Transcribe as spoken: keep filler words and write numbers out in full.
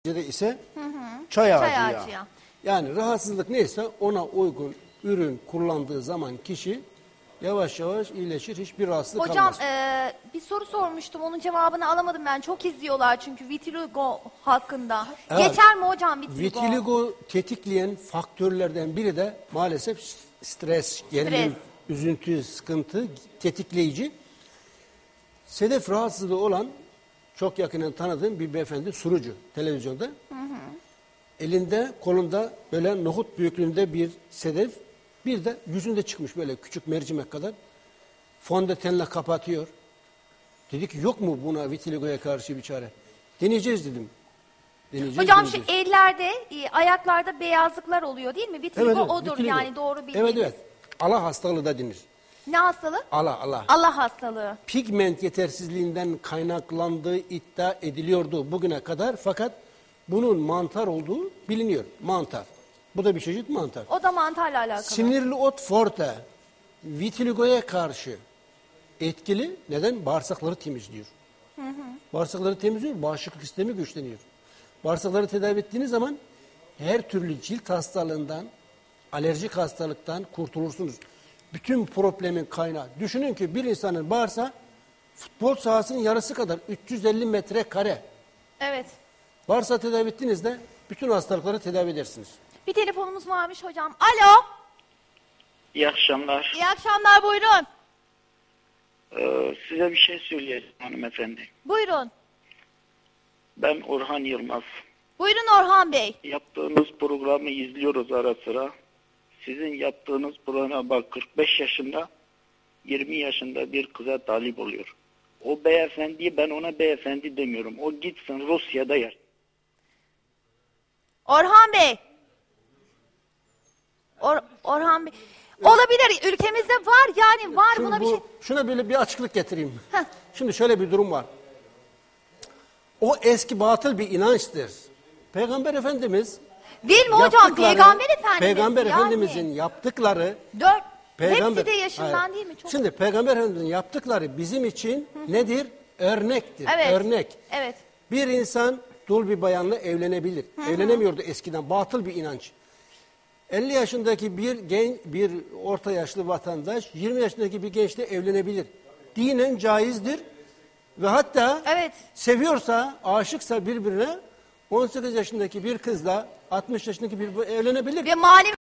ise hı hı. çay ağacı, çay yağı. ağacı yağı. Yani rahatsızlık neyse ona uygun ürün kullandığı zaman kişi yavaş yavaş iyileşir, hiçbir rahatsızlık Hocam, kalmaz. Hocam e, bir soru sormuştum, onun cevabını alamadım ben. Çok izliyorlar çünkü vitiligo hakkında. Evet. Geçer mi hocam vitiligo? Vitiligo tetikleyen faktörlerden biri de maalesef stres, gerilim, üzüntü, sıkıntı, tetikleyici. Sedef rahatsızlığı olan çok yakından tanıdığım bir beyefendi sunucu televizyonda. Hı hı. Elinde kolunda böyle nohut büyüklüğünde bir sedef, bir de yüzünde çıkmış böyle küçük mercimek kadar. Fondötenle kapatıyor. Dedi ki yok mu buna vitiligoya karşı bir çare? Deneyeceğiz dedim. Deneyeceğiz, Hocam deneyeceğiz. şu ellerde, e, ayaklarda beyazlıklar oluyor değil mi? Vitiligo Evet, evet, odur vitiligo. yani, doğru bildiğiniz. Evet evet. Allah hastalığı da denir. Ne hastalığı? Allah Allah. Allah hastalığı. Pigment yetersizliğinden kaynaklandığı iddia ediliyordu bugüne kadar, fakat bunun mantar olduğu biliniyor. Mantar. Bu da bir çeşit mantar. O da mantarla alakalı. Sinirli ot forte vitiligoya karşı etkili. Neden? Bağırsakları temizliyor. Hı hı. Bağırsakları temizliyor, bağışıklık sistemi güçleniyor. Bağırsakları tedavi ettiğiniz zaman her türlü cilt hastalığından, alerjik hastalıktan kurtulursunuz. Bütün problemin kaynağı. Düşünün ki bir insanın bağırsağı futbol sahasının yarısı kadar, üç yüz elli metrekare. Evet. Bağırsağı tedavi ettiğinizde bütün hastalıkları tedavi edersiniz. Bir telefonumuz varmış hocam. Alo. İyi akşamlar. İyi akşamlar, buyurun. Ee, size bir şey söyleyeceğim hanımefendi. Buyurun. Ben Orhan Yılmaz. Buyurun Orhan Bey. Yaptığınız programı izliyoruz ara sıra. Sizin yaptığınız programa bak, kırk beş yaşında yirmi yaşında bir kıza talip oluyor. O beyefendiyi, ben ona beyefendi demiyorum. O gitsin Rusya'da yer. Orhan Bey. Or Orhan Bey. Olabilir, ülkemizde var yani, var. Şimdi buna bu, bir şey. Şuna böyle bir açıklık getireyim. Heh. Şimdi şöyle bir durum var. O eski batıl bir inançtır. Peygamber Efendimiz Değil mi hocam? yaptıkları, Peygamber Efendimiz. Peygamber yani. Efendimizin yaptıkları Dört. Peygamber, Hepsi de yaşından hayır. değil mi? Çok... Şimdi Peygamber Efendimizin yaptıkları bizim için Hı-hı. nedir? Örnektir. Evet. Örnek. Evet. Bir insan dul bir bayanla evlenebilir. Hı-hı. Evlenemiyordu eskiden. Batıl bir inanç. elli yaşındaki bir genç, bir orta yaşlı vatandaş yirmi yaşındaki bir gençle evlenebilir. Dinen caizdir. Ve hatta evet. seviyorsa, aşıksa birbirine on sekiz yaşındaki bir kızla altmış yaşındaki bir evlenebilir. Ve mali